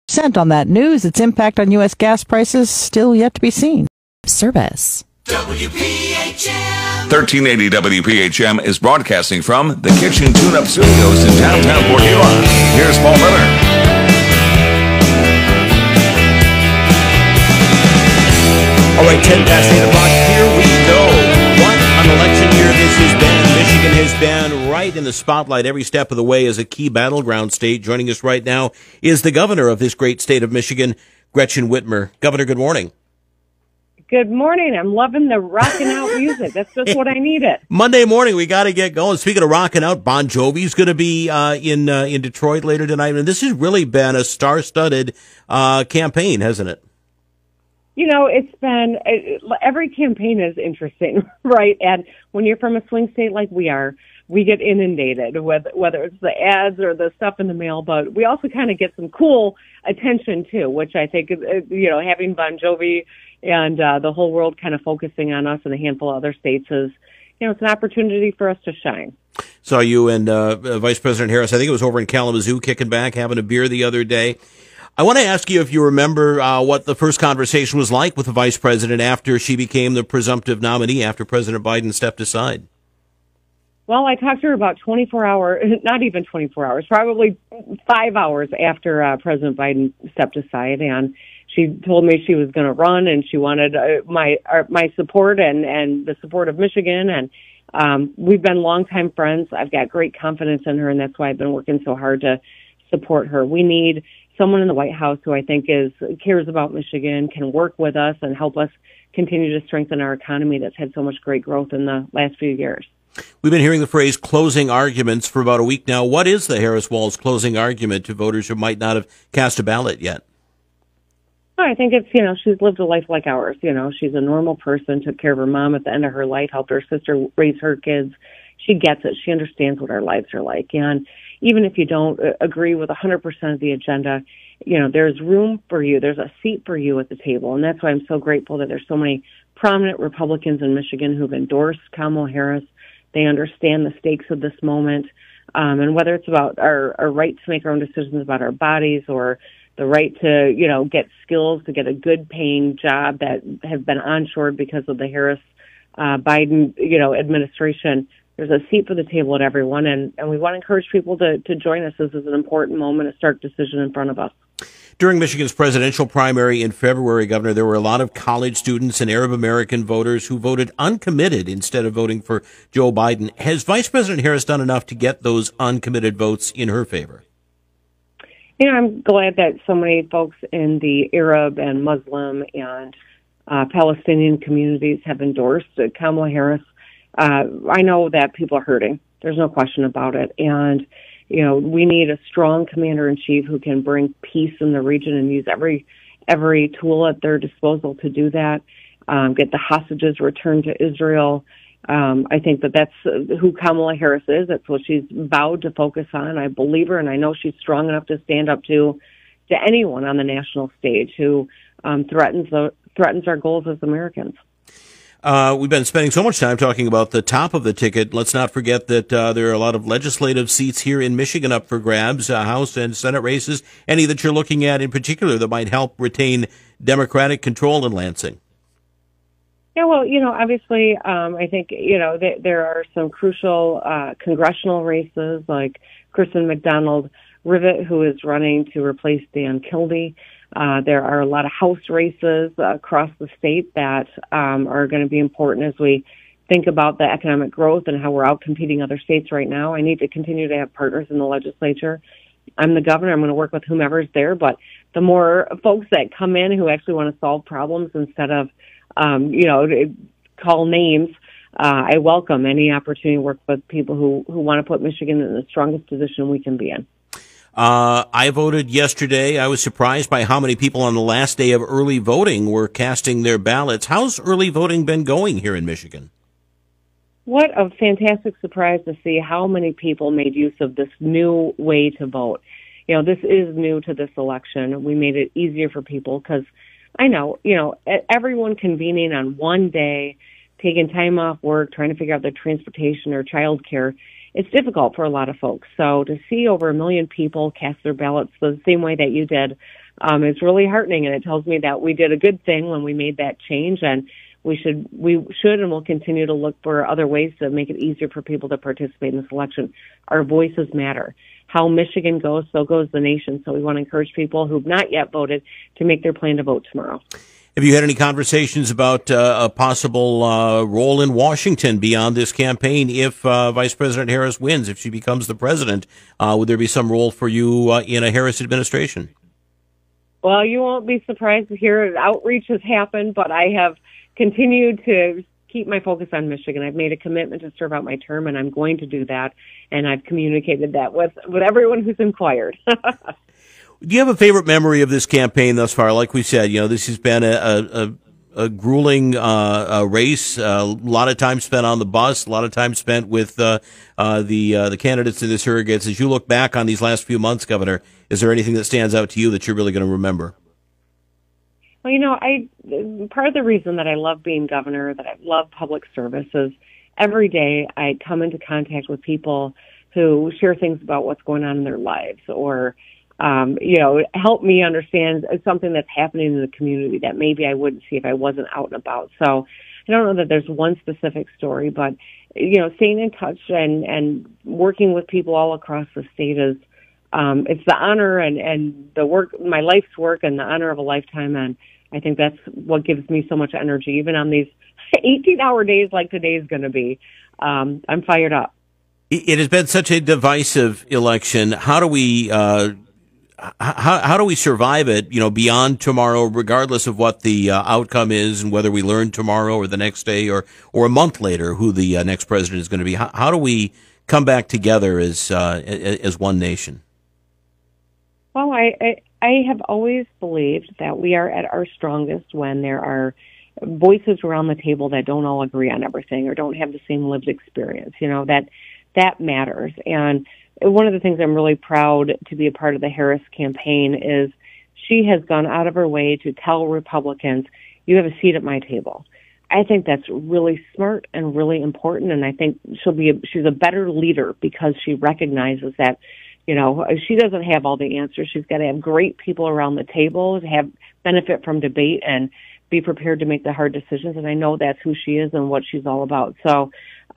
On that news, its impact on U.S. gas prices still yet to be seen. Service. WPHM. 1380 WPHM is broadcasting from the Kitchen Tune-Up Studios in downtown Port Huron. Here's Paul Miller. All right, 10 past 8 o'clock. Here we go. What an election year this has been. Michigan has been right in the spotlight every step of the way as a key battleground state. Joining us right now is the governor of this great state of Michigan, Gretchen Whitmer. Governor, good morning. Good morning. I'm loving the rocking out music. That's just what I needed. Monday morning, we got to get going. Speaking of rocking out, Bon Jovi's going to be in Detroit later tonight, and this has really been a star-studded campaign, hasn't it? You know, it's been every campaign is interesting, right? And when you're from a swing state like we are, we get inundated with whether it's the ads or the stuff in the mail, but we also kind of get some cool attention too, which I think, having Bon Jovi and the whole world kind of focusing on us and a handful of other states is, it's an opportunity for us to shine. Saw you and Vice President Harris, I think it was over in Kalamazoo, kicking back, having a beer the other day. I want to ask you if you remember what the first conversation was like with the Vice President after she became the presumptive nominee after President Biden stepped aside. Well, I talked to her about 24 hours, not even 24 hours, probably 5 hours after President Biden stepped aside, and she told me she was going to run, and she wanted my support and the support of Michigan, and we've been longtime friends. I've got great confidence in her, and that's why I've been working so hard to support her. We need someone in the White House who I think cares about Michigan, can work with us and help us continue to strengthen our economy that's had so much great growth in the last few years. We've been hearing the phrase closing arguments for about a week now. What is the Harris-Walz closing argument to voters who might not have cast a ballot yet? I think it's, she's lived a life like ours. She's a normal person, took care of her mom at the end of her life, helped her sister raise her kids. She gets it. She understands what our lives are like. And even if you don't agree with 100% of the agenda, there's room for you. There's a seat for you at the table. And that's why I'm so grateful that there's so many prominent Republicans in Michigan who've endorsed Kamala Harris. They understand the stakes of this moment. And whether it's about our right to make our own decisions about our bodies or the right to, get skills, to get a good paying job that have been onshored because of the Harris Biden, administration, there's a seat for the table at everyone. And we want to encourage people to join us. This is an important moment, a stark decision in front of us. During Michigan's presidential primary in February, Governor, there were a lot of college students and Arab American voters who voted uncommitted instead of voting for Joe Biden. Has Vice President Harris done enough to get those uncommitted votes in her favor? I'm glad that so many folks in the Arab and Muslim and Palestinian communities have endorsed Kamala Harris. I know that people are hurting. There's no question about it. And we need a strong commander-in-chief who can bring peace in the region and use every tool at their disposal to do that, get the hostages returned to Israel. I think that's who Kamala Harris is. That's what she's vowed to focus on. I believe her, and I know she's strong enough to stand up to anyone on the national stage who threatens our goals as Americans. We've been spending so much time talking about the top of the ticket. Let's not forget that there are a lot of legislative seats here in Michigan up for grabs, House and Senate races. Any that you're looking at in particular that might help retain Democratic control in Lansing? Yeah, well, obviously, I think, there are some crucial congressional races like Kristen McDonald-Rivet, who is running to replace Dan Kildee. There are a lot of House races across the state that are going to be important as we think about the economic growth and how we're out-competing other states right now. I need to continue to have partners in the legislature. I'm the governor. I'm going to work with whomever's there, but the more folks that come in who actually want to solve problems instead of, call names, I welcome any opportunity to work with people who want to put Michigan in the strongest position we can be in. I voted yesterday. I was surprised by how many people on the last day of early voting were casting their ballots. How's early voting been going here in Michigan? What a fantastic surprise to see how many people made use of this new way to vote. This is new to this election. We made it easier for people because I know, everyone convening on one day, taking time off work, trying to figure out their transportation or childcare, it's difficult for a lot of folks. So to see over 1 million people cast their ballots the same way that you did, it's really heartening, and it tells me that we did a good thing when we made that change, and we should and will continue to look for other ways to make it easier for people to participate in this election. Our voices matter. How Michigan goes, so goes the nation. So we want to encourage people who've not yet voted to make their plan to vote tomorrow. Have you had any conversations about a possible role in Washington beyond this campaign if Vice President Harris wins, if she becomes the president? Would there be some role for you in a Harris administration? Well, you won't be surprised to hear outreach has happened, but I have continued to keep my focus on Michigan. I've made a commitment to serve out my term, and I'm going to do that, and I've communicated that with everyone who's inquired. Do you have a favorite memory of this campaign thus far? Like we said, this has been a grueling race. A lot of time spent on the bus. A lot of time spent with the candidates and the surrogates. As you look back on these last few months, Governor, is there anything that stands out to you that you're really going to remember? Well, part of the reason that I love being governor, that I love public service, is every day I come into contact with people who share things about what's going on in their lives, or help me understand something that's happening in the community that maybe I wouldn't see if I wasn't out and about. So I don't know that there's one specific story, but, staying in touch and working with people all across the state is, it's the honor and the work, my life's work, and the honor of a lifetime. And I think that's what gives me so much energy, even on these 18-hour days like today's going to be. I'm fired up. It has been such a divisive election. How do we how do we survive it, beyond tomorrow, regardless of what the outcome is and whether we learn tomorrow or the next day or a month later who the next president is going to be? How do we come back together as one nation? Well, I have always believed that we are at our strongest when there are voices around the table that don't all agree on everything or don't have the same lived experience. That matters. And one of the things I'm really proud to be a part of the Harris campaign is she has gone out of her way to tell Republicans, you have a seat at my table. I think that's really smart and really important, and I think she's a better leader because she recognizes that, she doesn't have all the answers. She's got to have great people around the table, benefit from debate, and be prepared to make the hard decisions. And I know that's who she is and what she's all about. So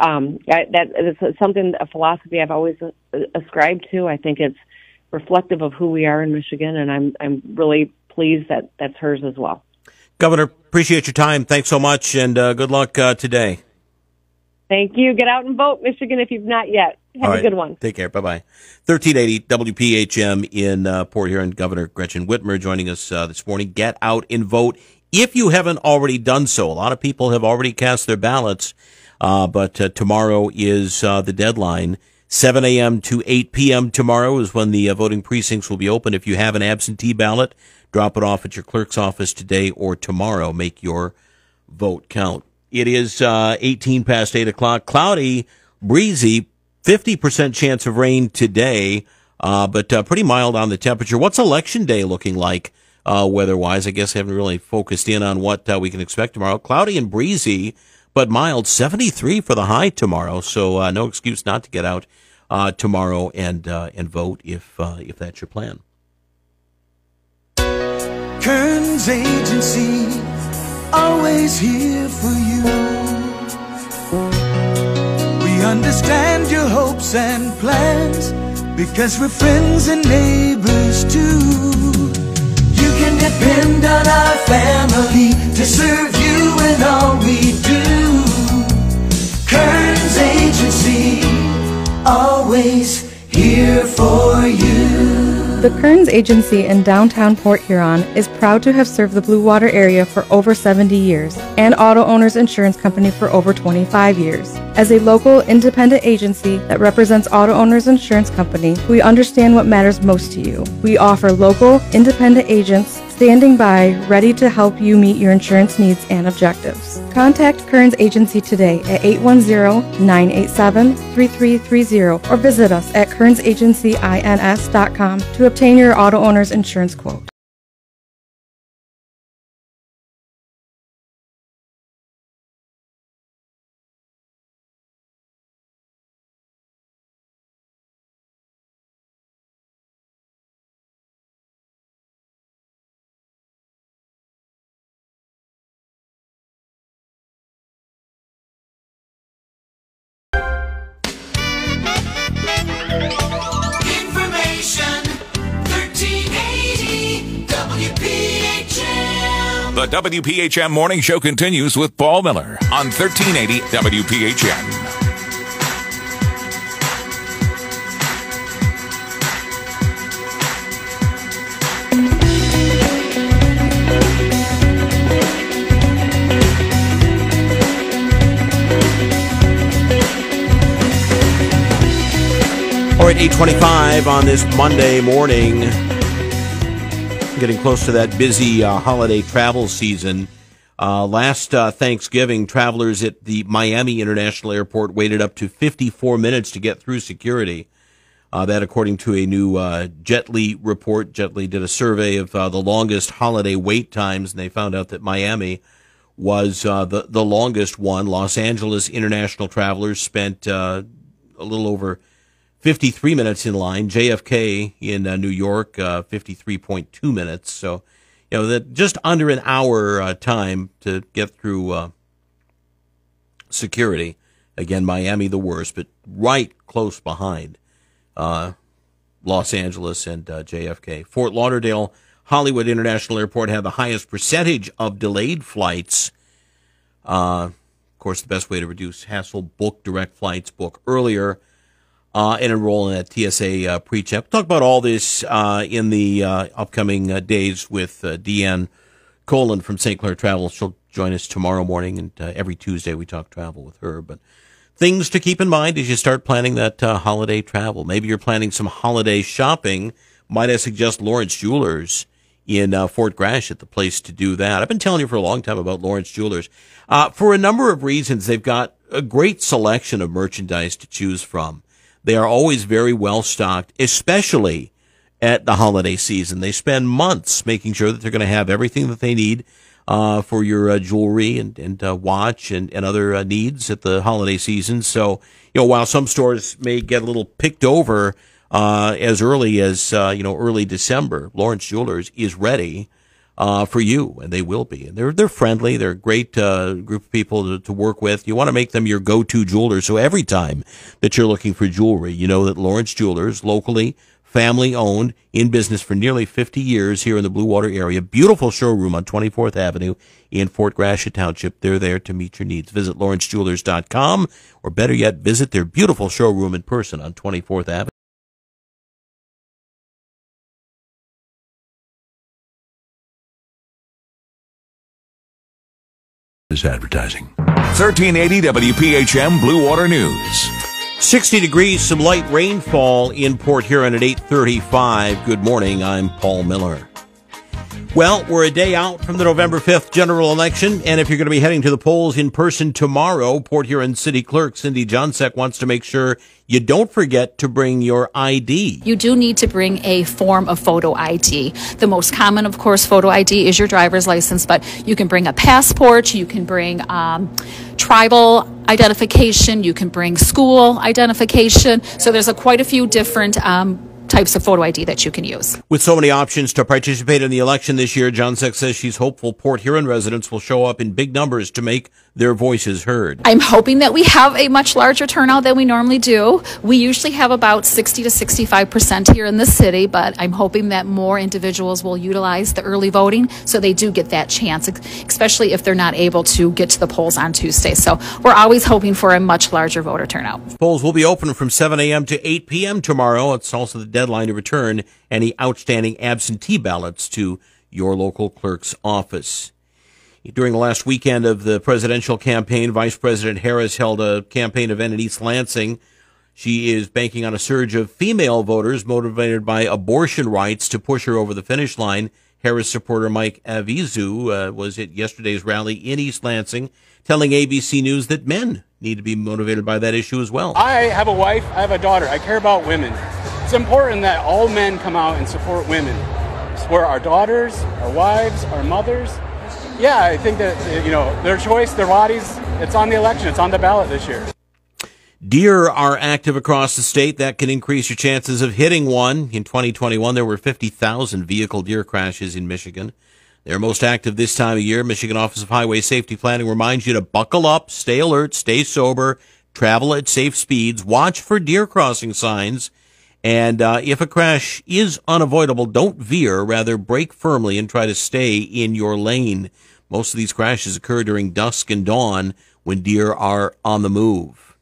that is something, a philosophy I've always ascribed to. I think it's reflective of who we are in Michigan, and I'm really pleased that that's hers as well. Governor, appreciate your time. Thanks so much, and good luck today. Thank you. Get out and vote, Michigan, if you've not yet. Have a good one. Take care. Bye-bye. 1380 WPHM in Port Huron. Governor Gretchen Whitmer joining us this morning. Get out and vote if you haven't already done so. A lot of people have already cast their ballots, but tomorrow is the deadline. 7 a.m. to 8 p.m. tomorrow is when the voting precincts will be open. If you have an absentee ballot, drop it off at your clerk's office today or tomorrow. Make your vote count. It is 18 past 8 o'clock. Cloudy, breezy, 50% chance of rain today, but pretty mild on the temperature. What's Election Day looking like weather-wise? I guess I haven't really focused in on what we can expect tomorrow. Cloudy and breezy, but mild, 73 for the high tomorrow, so no excuse not to get out tomorrow and vote if that's your plan. Kearns Agency, always here for you. We understand your hopes and plans because we're friends and neighbors too. You can depend on our family to serve you in all we do. Kearns Agency, always here for you. The Kearns Agency in downtown Port Huron is proud to have served the Blue Water area for over 70 years and Auto Owners Insurance Company for over 25 years. As a local independent agency that represents Auto Owners Insurance Company, we understand what matters most to you. We offer local independent agents standing by, ready to help you meet your insurance needs and objectives. Contact Kearns Agency today at 810-987-3330 or visit us at kearnsagencyins.com to obtain your auto owner's insurance quote. The WPHM Morning Show continues with Paul Miller on 1380 WPHM. All right, 8:25 on this Monday morning. Getting close to that busy holiday travel season. Last Thanksgiving, travelers at the Miami International Airport waited up to 54 minutes to get through security. That according to a new Jetly report. Jetly did a survey of the longest holiday wait times, and they found out that Miami was the longest one. Los Angeles international travelers spent a little over 53 minutes in line. JFK in New York, 53.2 minutes. So, that just under an hour time to get through security. Again, Miami the worst, but right close behind Los Angeles and JFK. Fort Lauderdale Hollywood International Airport had the highest percentage of delayed flights. Of course, the best way to reduce hassle: book direct flights, book earlier. And enroll in that TSA pre-check. We'll talk about all this in the upcoming days with Deanne Colin from St. Clair Travel. She'll join us tomorrow morning, and every Tuesday we talk travel with her. But things to keep in mind as you start planning that holiday travel. Maybe you're planning some holiday shopping. Might I suggest Lawrence Jewelers in Fort Gratiot, the place to do that. I've been telling you for a long time about Lawrence Jewelers. For a number of reasons, they've got a great selection of merchandise to choose from. They are always very well stocked, especially at the holiday season. They spend months making sure that they're going to have everything that they need for your jewelry and watch and other needs at the holiday season. So, while some stores may get a little picked over as early as early December, Lawrence Jewelers is ready for you, and they will be. And they're friendly. They're a great group of people to work with. You want to make them your go-to jeweler, so every time that you're looking for jewelry, you know that Lawrence Jewelers, locally, family-owned, in business for nearly 50 years here in the Blue Water area. Beautiful showroom on 24th Avenue in Fort Gratiot Township. They're there to meet your needs. Visit lawrencejewelers.com, or better yet, visit their beautiful showroom in person on 24th Avenue. Advertising. 1380 WPHM Blue Water News. 60 degrees, some light rainfall in Port Huron at 8:35. Good morning, I'm Paul Miller. Well, we're a day out from the November 5th general election, and if you're going to be heading to the polls in person tomorrow, Port Huron City Clerk Cindy Johnsek wants to make sure you don't forget to bring your ID. You do need to bring a form of photo ID. The most common, of course, photo ID is your driver's license, but you can bring a passport, you can bring tribal identification, you can bring school identification. So there's quite a few different types of photo ID that you can use. With so many options to participate in the election this year, Johnsek says she's hopeful Port Huron residents will show up in big numbers to make their voices heard. I'm hoping that we have a much larger turnout than we normally do. We usually have about 60 to 65% here in the city, but I'm hoping that more individuals will utilize the early voting so they do get that chance, especially if they're not able to get to the polls on Tuesday. So we're always hoping for a much larger voter turnout. Polls will be open from 7 a.m. to 8 p.m. tomorrow. It's also the deadline to return any outstanding absentee ballots to your local clerk's office. During the last weekend of the presidential campaign, Vice President Harris held a campaign event in East Lansing. She is banking on a surge of female voters motivated by abortion rights to push her over the finish line. Harris supporter Mike Avizu was at yesterday's rally in East Lansing, telling ABC News that men need to be motivated by that issue as well. I have a wife, I have a daughter, I care about women. It's important that all men come out and support women. Support our daughters, our wives, our mothers. Yeah, I think that, their choice, their bodies, it's on the election. It's on the ballot this year. Deer are active across the state. That can increase your chances of hitting one. In 2021, there were 50,000 vehicle deer crashes in Michigan. They're most active this time of year. Michigan Office of Highway Safety Planning reminds you to buckle up, stay alert, stay sober, travel at safe speeds, watch for deer crossing signs, and if a crash is unavoidable, don't veer. Rather, brake firmly and try to stay in your lane. Most of these crashes occur during dusk and dawn when deer are on the move.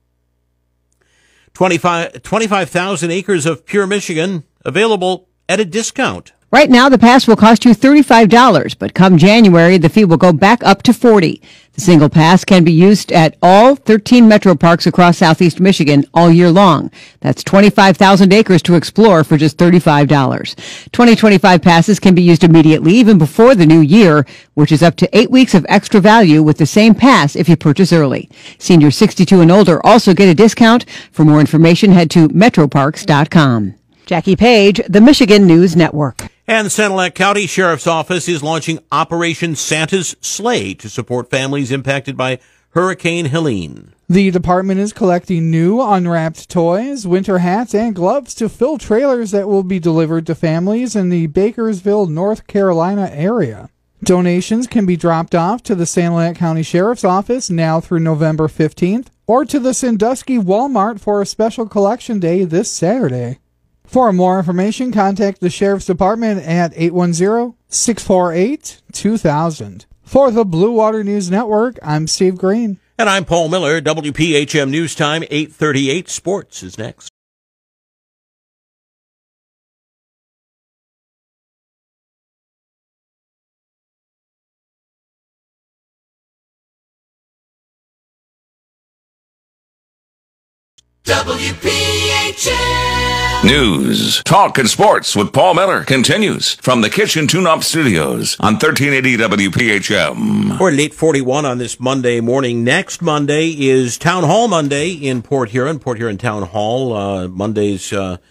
25,000 acres of pure Michigan available at a discount. Right now, the pass will cost you $35, but come January, the fee will go back up to $40. The single pass can be used at all 13 metro parks across southeast Michigan all year long. That's 25,000 acres to explore for just $35. 2025 passes can be used immediately, even before the new year, which is up to 8 weeks of extra value with the same pass if you purchase early. Seniors 62 and older also get a discount. For more information, head to metroparks.com. Jackie Page, the Michigan News Network. And the Sanilac County Sheriff's Office is launching Operation Santa's Sleigh to support families impacted by Hurricane Helene. The department is collecting new unwrapped toys, winter hats, and gloves to fill trailers that will be delivered to families in the Bakersville, North Carolina area. Donations can be dropped off to the Sanilac County Sheriff's Office now through November 15th, or to the Sandusky Walmart for a special collection day this Saturday. For more information, contact the Sheriff's Department at 810-648-2000. For the Blue Water News Network, I'm Steve Green. And I'm Paul Miller. WPHM News Time, 8:38. Sports is next. WPHM News, talk, and sports with Paul Miller continues from the Kitchen Tune-Up Studios on 1380 WPHM. We're at 8:41 on this Monday morning. Next Monday is Town Hall Monday in Port Huron. Port Huron Town Hall, Monday's for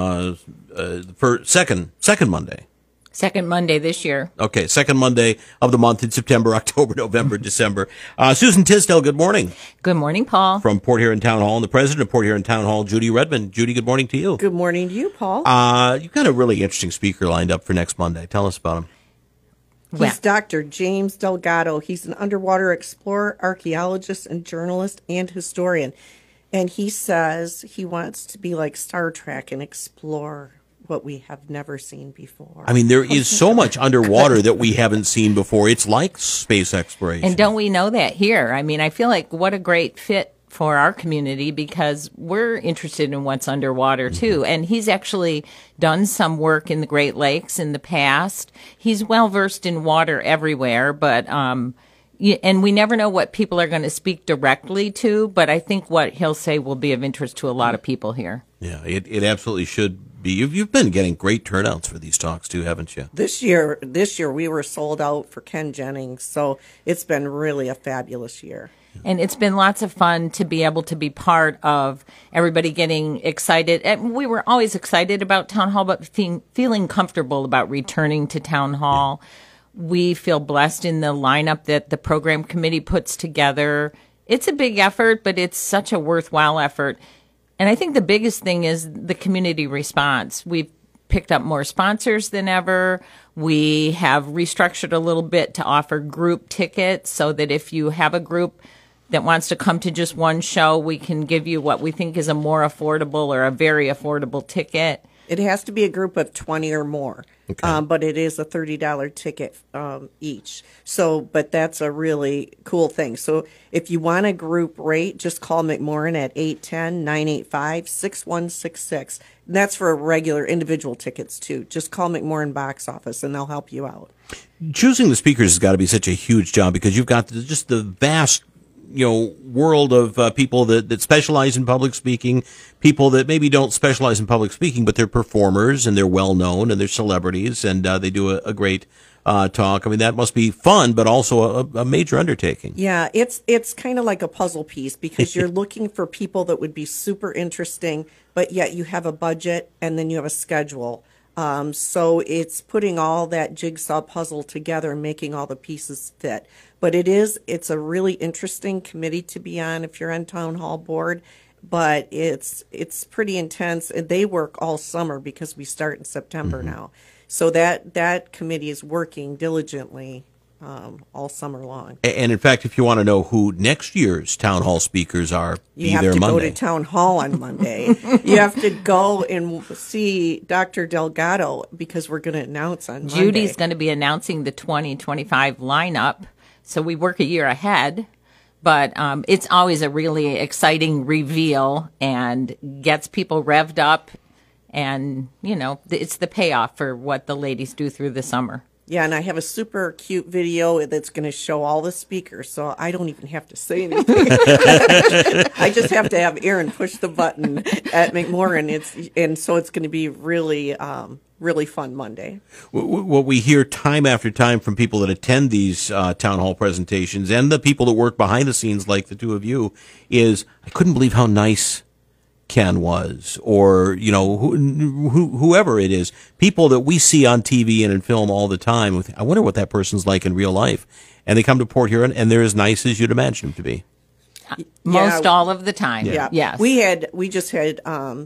second Monday. Second Monday this year. Okay, second Monday of the month in September, October, November, December. Susan Tisdale, good morning. Good morning, Paul. From Port Huron Town Hall, and the president of Port Huron Town Hall, Judy Redmond. Judy, good morning to you. Good morning to you, Paul. You've got a really interesting speaker lined up for next Monday. Tell us about him. He's Dr. James Delgado. He's an underwater explorer, archaeologist, and journalist and historian. And he says he wants to be like Star Trek and explore what we have never seen before. I mean, there is so much underwater that we haven't seen before. It's like space exploration. And don't we know that here? I mean, I feel like what a great fit for our community because we're interested in what's underwater too. And he's actually done some work in the Great Lakes in the past. He's well versed in water everywhere, but and we never know what people are going to speak directly to, but I think what he'll say will be of interest to a lot of people here. Yeah, it absolutely should be. You've been getting great turnouts for these talks too, haven't you? This year we were sold out for Ken Jennings, so it's been really a fabulous year. And it's been lots of fun to be able to be part of everybody getting excited. And we were always excited about Town Hall, but feeling comfortable about returning to Town Hall. Yeah. We feel blessed in the lineup that the program committee puts together. It's a big effort, but it's such a worthwhile effort. And I think the biggest thing is the community response. We've picked up more sponsors than ever. We have restructured a little bit to offer group tickets so that if you have a group that wants to come to just one show, we can give you what we think is a more affordable or a very affordable ticket. It has to be a group of 20 or more, okay. But it is a $30 ticket each. So, but that's a really cool thing. So if you want a group rate, just call McMorran at 810-985-6166. And that's for regular individual tickets, too. Just call McMorran box office, and they'll help you out. Choosing the speakers has got to be such a huge job because you've got just the vast world of people that specialize in public speaking, people that maybe don't specialize in public speaking, but they're performers and they're well known and they're celebrities and they do a great talk. I mean, that must be fun, but also a major undertaking. Yeah, it's kind of like a puzzle piece because you're looking for people that would be super interesting, but yet you have a budget and then you have a schedule. So it's putting all that jigsaw puzzle together and making all the pieces fit. But it's a really interesting committee to be on if you're on Town Hall Board. But it's pretty intense. And they work all summer because we start in September now. So that committee is working diligently all summer long. And in fact, if you want to know who next year's town hall speakers are, You have to go to town hall on Monday. You have to go and see Dr. Delgado because we're going to announce on Monday. Judy's going to be announcing the 2025 lineup, so we work a year ahead. But it's always a really exciting reveal and gets people revved up. And, you know, it's the payoff for what the ladies do through the summer. Yeah, and I have a super cute video that's going to show all the speakers, so I don't even have to say anything. I just have to have Aaron push the button at McMorran. And so it's going to be really, really fun Monday. What we hear time after time from people that attend these town hall presentations and the people that work behind the scenes, like the two of you, is I couldn't believe how nice Ken was, or, you know, whoever it is, people that we see on TV and in film all the time. I wonder what that person's like in real life. And they come to Port Huron, and they're as nice as you'd imagine them to be. Most all of the time. Yeah. Yes. We just had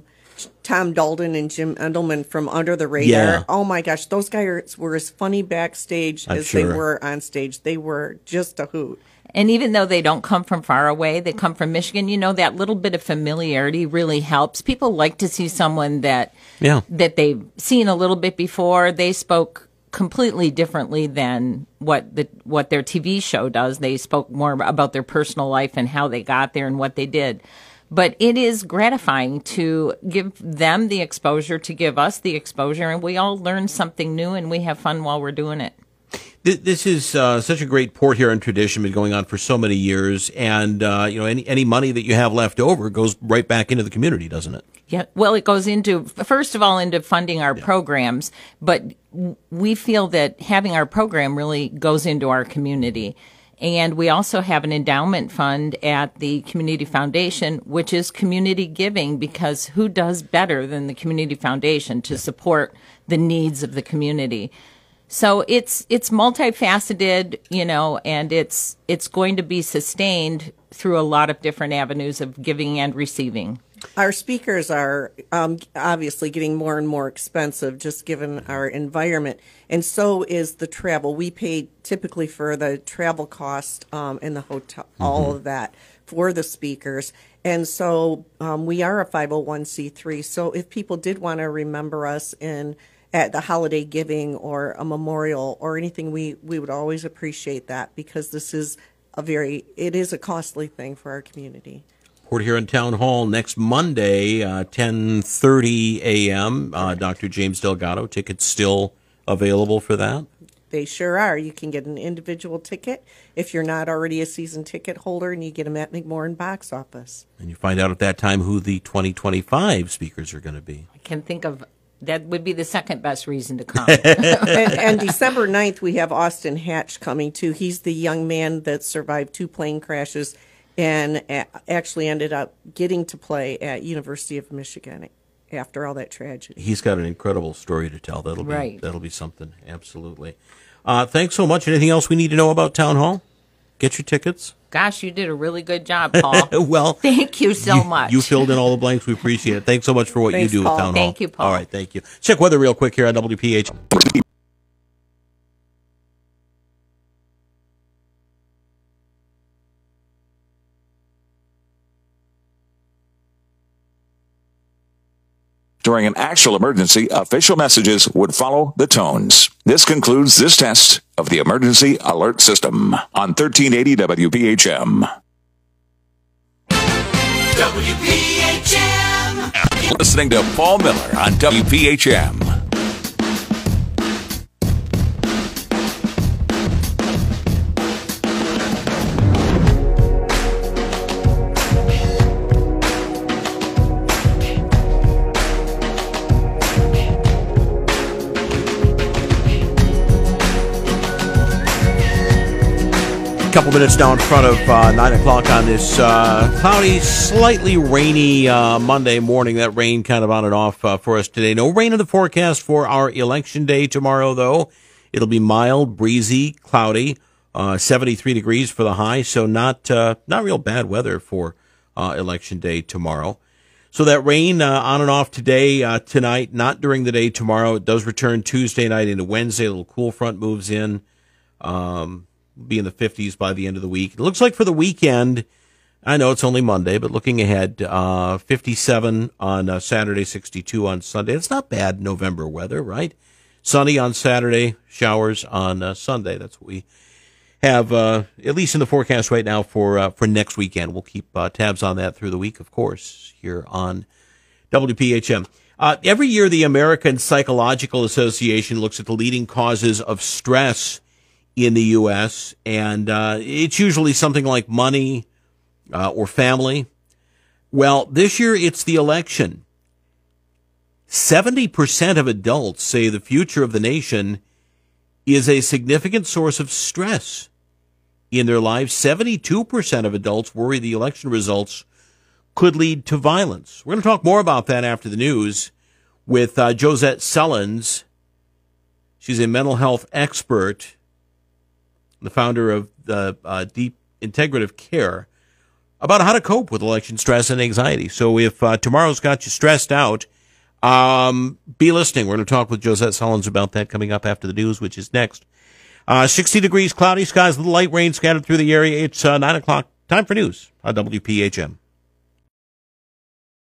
Tom Dalton and Jim Endelman from Under the Radar. Yeah. Oh my gosh, those guys were as funny backstage as they were on stage. They were just a hoot. And even though they don't come from far away, they come from Michigan, you know, that little bit of familiarity really helps. People like to see someone that they've seen a little bit before. They spoke completely differently than what their TV show does. They spoke more about their personal life and how they got there and what they did. But it is gratifying to give them the exposure, to give us the exposure, and we all learn something new and we have fun while we're doing it. This is such a great Port Huron tradition, been going on for so many years, and you know, any money that you have left over goes right back into the community, doesn't it? Yeah, well, it goes into, first of all, into funding our programs, but we feel that having our program really goes into our community. And we also have an endowment fund at the Community Foundation, which is community giving, because who does better than the Community Foundation to support the needs of the community? So it's multifaceted, you know, and it's going to be sustained through a lot of different avenues of giving and receiving. Our speakers are obviously getting more and more expensive, just given our environment, and so is the travel. We pay typically for the travel cost and the hotel, all of that for the speakers, and so we are a 501c3. So if people did want to remember us at the holiday giving or a memorial or anything, we would always appreciate that, because this is it is a costly thing for our community. Port Huron Town Hall next Monday, 10:30 a.m. Dr. James Delgado. Tickets still available for that? They sure are. You can get an individual ticket if you're not already a season ticket holder, and you get them at McMorran box office. And you find out at that time who the 2025 speakers are going to be. I can think of, that would be the second best reason to come. and December 9th, we have Austin Hatch coming too. He's the young man that survived 2 plane crashes and actually ended up getting to play at University of Michigan after all that tragedy. He's got an incredible story to tell. That'll be something. Absolutely. Thanks so much. Anything else we need to know about Town Hall? Get your tickets. Gosh, you did a really good job, Paul. Well, thank you so much. You filled in all the blanks. We appreciate it. Thanks so much for what you do Paul. with Town Hall. Thank you, Paul. All right, thank you. Check weather real quick here on WPH. During an actual emergency, official messages would follow the tones. This concludes this test of the emergency alert system on 1380 WPHM. WPHM. Listening to Paul Miller on WPHM. Couple minutes now in front of 9 o'clock on this cloudy, slightly rainy Monday morning. That rain kind of on and off for us today. No rain in the forecast for our election day tomorrow, though. It'll be mild, breezy, cloudy, 73 degrees for the high, so not real bad weather for election day tomorrow. So that rain on and off today, tonight, not during the day tomorrow. It does return Tuesday night into Wednesday. A little cool front moves in. Be in the 50s by the end of the week. It looks like for the weekend, I know it's only Monday, but looking ahead, 57 on Saturday, 62 on Sunday. It's not bad November weather, right? Sunny on Saturday, showers on Sunday. That's what we have, at least in the forecast right now for next weekend. We'll keep tabs on that through the week, of course, here on WPHM. Every year, the American Psychological Association looks at the leading causes of stress in the U.S., and it's usually something like money or family. Well, this year it's the election. 70% of adults say the future of the nation is a significant source of stress in their lives. 72% of adults worry the election results could lead to violence. We're going to talk more about that after the news with Josette Sellens. She's a mental health expert, the founder of the Deep Integrative Care, about how to cope with election stress and anxiety. So if tomorrow's got you stressed out, be listening. We're going to talk with Josette Sellens about that coming up after the news, which is next. 60 degrees, cloudy skies, a little light rain scattered through the area. It's 9 o'clock. Time for news on WPHM.